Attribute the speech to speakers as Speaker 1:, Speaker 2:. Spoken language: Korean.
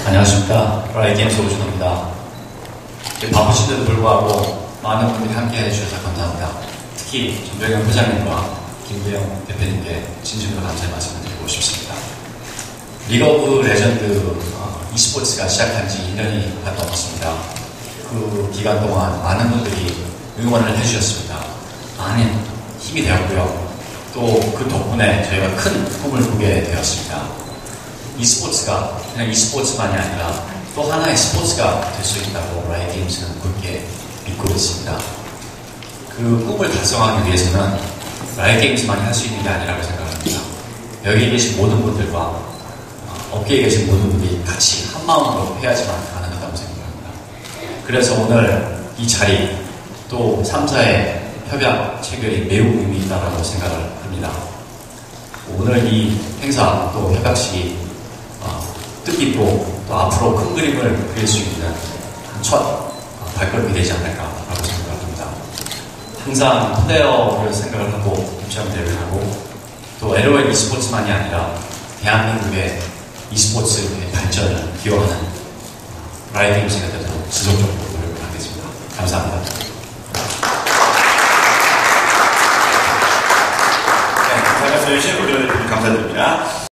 Speaker 1: 안녕하십니까. 라이게임스 오준호입니다. 바쁘신데도 불구하고 많은 분들이 함께 해주셔서 감사합니다. 특히 전병현 회장님과 김구영 대표님께 진심으로 감사의 말씀을 드리고 싶습니다. 리그 오브 레전드 e스포츠가 시작한 지 2년이 다 넘었습니다. 그 기간 동안 많은 분들이 응원을 해주셨습니다. 많은 힘이 되었고요. 또 그 덕분에 저희가 큰 꿈을 꾸게 되었습니다. e스포츠가 그냥 e스포츠만이 아니라 또 하나의 스포츠가 될 수 있다고 라이게임스는 굳게 믿고 있습니다. 그 꿈을 달성하기 위해서는 라이게임스만이 할 수 있는 게 아니라고 생각합니다. 여기 계신 모든 분들과 업계에 계신 모든 분들이 같이 한마음으로 해야지만 가능하다고 생각합니다. 그래서 오늘 이 자리 또 3사의 협약 체결이 매우 의미 있다고 생각을 합니다. 오늘 이 행사 또 협약식이 뜻깊고 또 앞으로 큰 그림을 그릴 수 있는 첫 발걸음이 되지 않을까라고 생각을 합니다. 항상 플레이어를 생각을 하고 입장 대회를 하고 또 LOL e스포츠만이 아니라 대한민국의 e스포츠의 발전을 기여하는 라이게임스가 되도록 지속적으로